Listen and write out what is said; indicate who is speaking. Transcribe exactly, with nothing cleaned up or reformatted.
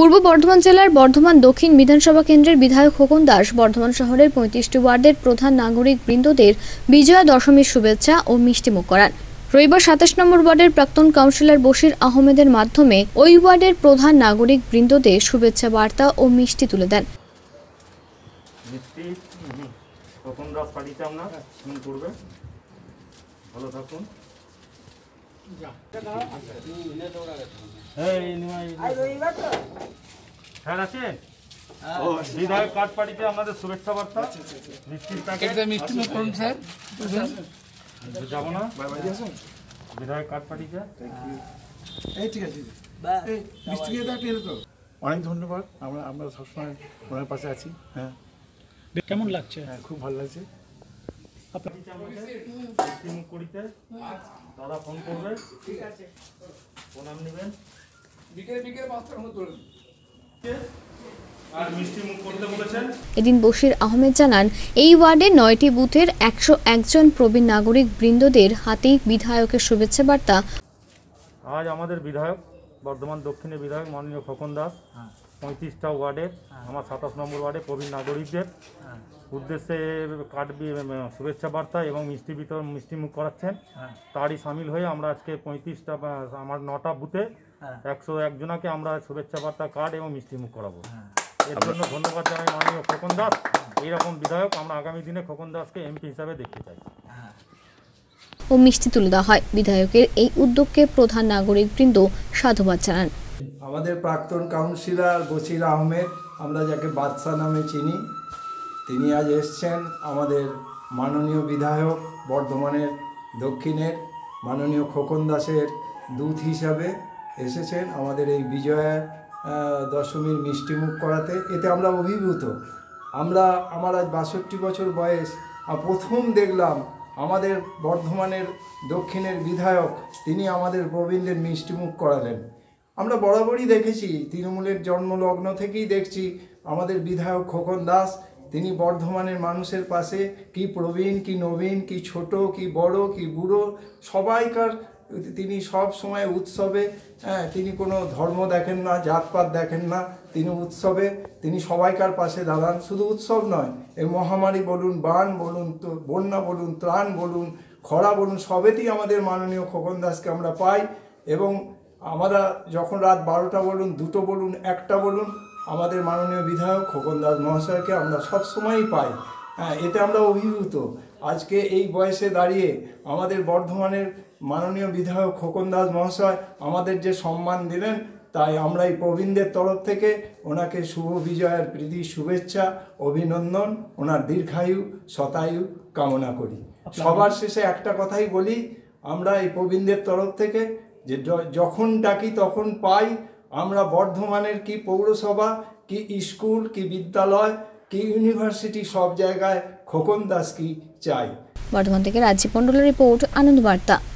Speaker 1: পূর্ব বর্ধমান জেলার বর্ধমান দক্ষিণ বিধানসভা কেন্দ্রের বিধায়ক খোকন দাস বর্ধমান শহরের পঁয়ত্রিশটি ওয়ার্ডের প্রধান নাগরিক বৃন্দদের বিজয়া দশমীর শুভেচ্ছা ও মিষ্টিমুখ করান। রবিবার সাতাশ নম্বর ওয়ার্ডের প্রাক্তন কাউন্সিলর বশির আহমেদের মাধ্যমে ওই ওয়ার্ডের প্রধান নাগরিক বৃন্দদের শুভেচ্ছা বার্তা ও মিষ্টি তুলে দেন।
Speaker 2: বিধায়ক কার্ড পাঠিয়েছে আমাদের শুভেচ্ছা বার্তা মিষ্টির প্যাকেট মিষ্টি মুখ করুন স্যার যাবো না বিধায়ক কার্ড পাঠিয়েছে
Speaker 3: এই ঠিক আছে এই মিষ্টি দিয়ে দাও টেল তো অনেক ধন্যবাদ। আমরা আমরা সবসময় ওনার পাশে আছি। হ্যাঁ
Speaker 4: কেমন লাগছে?
Speaker 3: হ্যাঁ খুব ভালো লাগছে।
Speaker 2: মিষ্টি মুখ করিতে দাদা ফোন করবে, ঠিক আছে প্রণাম নেবেন বিকেলে বিকেলে পাঁচটার মতো তুলুন আর মিষ্টি মুখ করতে বলেছেন।
Speaker 1: এদিন বশির আহমেদ জানান এই ওয়ার্ডে নয়টি বুথের একশো একজন প্রবীণ নাগরিক বৃন্দদের হাতে বিধায়কের শুভেচ্ছা বার্তা।
Speaker 2: আজ আমাদের বিধায়ক বর্ধমান দক্ষিণের বিধায়ক মাননীয় খোকন দাস পঁয়ত্রিশটা ওয়ার্ডের আমার সাতাশ নম্বর ওয়ার্ডে প্রবীণ নাগরিকদের উদ্দেশ্যে কার্ড শুভেচ্ছা বার্তা এবং মিষ্টি বিতরণ মিষ্টি মুখ করাচ্ছেন। তারই সামিল হয়ে আমরা আজকে পঁয়ত্রিশটা আমার নটা বুথে একশো একজনাকে আমরা শুভেচ্ছা বার্তা কার্ড এবং মিষ্টি মুখ করাবো। এর জন্য ধন্যবাদ জানাই মাননীয় খোকন দাস। এইরকম বিধায়ক আমরা আগামী দিনে খোকন দাসকে এমপি হিসাবে দেখতে চাই।
Speaker 1: ও মিষ্টি তুলে দেওয়া হয়। বিধায়কের এই উদ্যোগকে প্রধান নাগরিক বৃন্দ সাধুবাদ জানান।
Speaker 5: আমাদের প্রাক্তন কাউন্সিলর বশির আহমেদ, আমরা যাকে বাদশা নামে চিনি, তিনি আজ এসছেন আমাদের মাননীয় বিধায়ক বর্ধমানের দক্ষিণের মাননীয় খোকন দাসের দূত হিসাবে এসেছেন আমাদের এই বিজয়া দশমীর মিষ্টিমুখ করাতে। এতে আমরা অভিভূত। আমরা আমার আজ বাষট্টি বছর বয়স, প্রথম দেখলাম আমাদের বর্ধমানের দক্ষিণের বিধায়ক তিনি আমাদের প্রবীণদের মিষ্টিমুখ করালেন। আমরা বরাবরই দেখেছি, তৃণমূলের জন্মলগ্ন থেকেই দেখছি আমাদের বিধায়ক খোকন দাস তিনি বর্ধমানের মানুষের পাশে, কি প্রবীণ কি নবীন কি ছোট কি বড় কি বুড়ো সবাইকার তিনি সব সময় উৎসবে, হ্যাঁ তিনি কোনো ধর্ম দেখেন না, জাতপাত দেখেন না, তিনি উৎসবে তিনি সবাইকার পাশে দাঁড়ান। শুধু উৎসব নয়, এই মহামারী বলুন, বান বলুন, তো বন্যা বলুন, ত্রাণ বলুন, খরা বলুন, সবেতেই আমাদের মাননীয় খোকন দাসকে আমরা পাই। এবং আমরা যখন রাত বারোটা বলুন, দুটো বলুন, একটা বলুন, আমাদের মাননীয় বিধায়ক খোকন দাস মহাশয়কে আমরা সবসময়ই পাই। হ্যাঁ এতে আমরা অভিভূত। আজকে এই বয়সে দাঁড়িয়ে আমাদের বর্ধমানের মাননীয় বিধায়ক খোকন দাস মহাশয় আমাদের যে সম্মান দিলেন, তাই আমরা এই প্রবীণদের তরফ থেকে ওনাকে শুভ বিজয়ের প্রীতি শুভেচ্ছা অভিনন্দন, ওনার দীর্ঘায়ু শতায়ু কামনা করি। সবার শেষে একটা কথাই বলি, আমরা এই প্রবীণদের তরফ থেকে যে যখন ডাকি তখন পাই। আমরা বর্ধমানের কি পৌরসভা কি স্কুল কি বিদ্যালয় কি ইউনিভার্সিটি সব জায়গায় খোকন দাস কি চাই।
Speaker 1: বর্ধমান থেকে রাজীব মণ্ডলের রিপোর্ট, আনন্দ বার্তা।